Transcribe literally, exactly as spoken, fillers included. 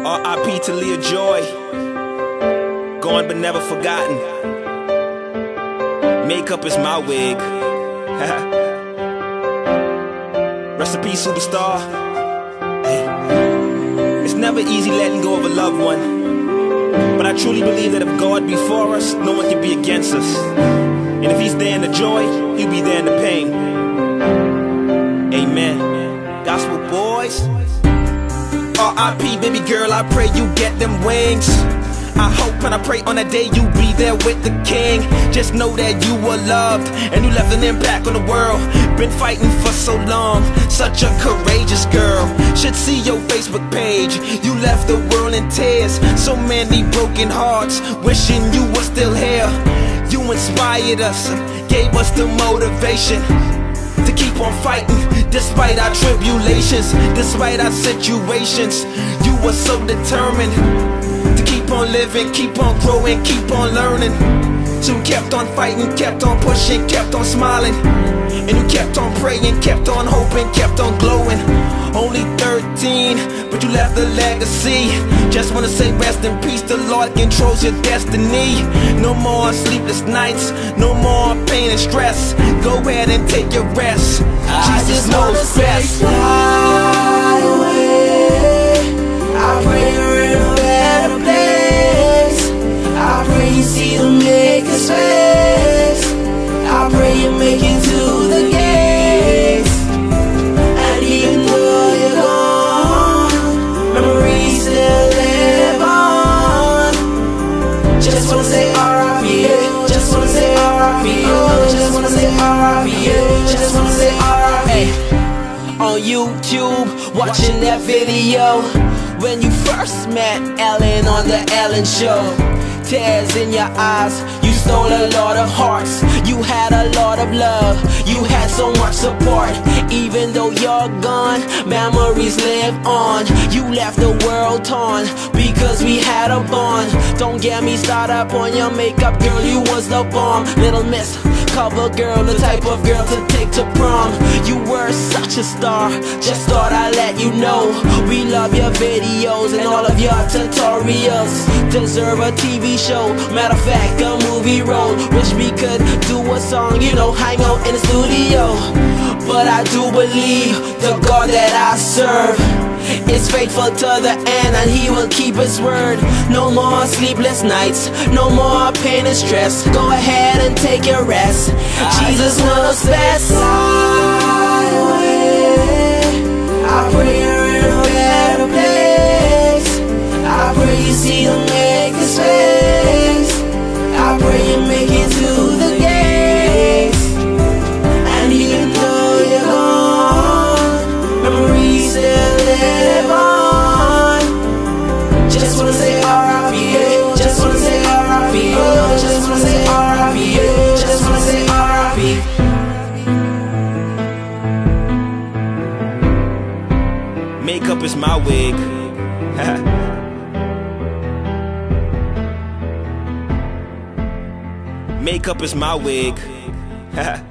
R I P to Leah Joy. Gone but never forgotten. Makeup is my wig. Rest in peace, superstar. Hey. It's never easy letting go of a loved one, but I truly believe that if God be for us, no one can be against us. And if He's there in the joy, He'll be there in the pain. Amen. Gospel boys. R I P, baby girl, I pray you get them wings. I hope and I pray on that day you be there with the King. Just know that you were loved and you left an impact on the world. Been fighting for so long, such a courageous girl. Should see your Facebook page, you left the world in tears. So many broken hearts, wishing you were still here. You inspired us, gave us the motivation to keep on fighting, despite our tribulations, despite our situations. You were so determined to keep on living, keep on growing, keep on learning. So you kept on fighting, kept on pushing, kept on smiling. And you kept on praying, kept on hoping, kept on glowing. Only thirteen, but you left a legacy. Just wanna say rest in peace, the Lord controls your destiny. No more sleepless nights, no more pain and stress. Go ahead and take your rest. I Jesus just knows wanna best. fly away. I pray you're in a better place. I pray you see the Maker's face. I pray you make it to the gates. And even though you're gone, memories still live on. Just wanna say R I P. Just wanna say R I P. Just wanna say R I P. Just wanna say R I P. On YouTube, watching that video when you first met Ellen on the Ellen Show. Tears in your eyes, you stole a lot of hearts. You had a lot of love, you had so much support. Even though you're gone, memories live on. You left the world torn because we had a bond. Don't get me started up on your makeup, girl, you was the bomb. Little Miss Cover Girl, the type of girl to take to prom. You were such a star, just thought I'd let you know. We love your videos and all of your tutorials. Deserve a T V show, matter of fact a movie role. Wish we could do a song, you know, hang out in the studio. But I do believe the God that I serve is faithful to the end, and He will keep His word. No more sleepless nights, no more pain and stress. Go ahead and take your rest, Jesus knows best. Fly away. I pray you're in a better place. I pray you see the Maker's face. I pray you make it to the gates. And even though you're gone, memories still live on. Just wanna say R I P. Just wanna say R I P. Just wanna say R I P. Just wanna say R I P. Makeup is my wig. Makeup is my wig.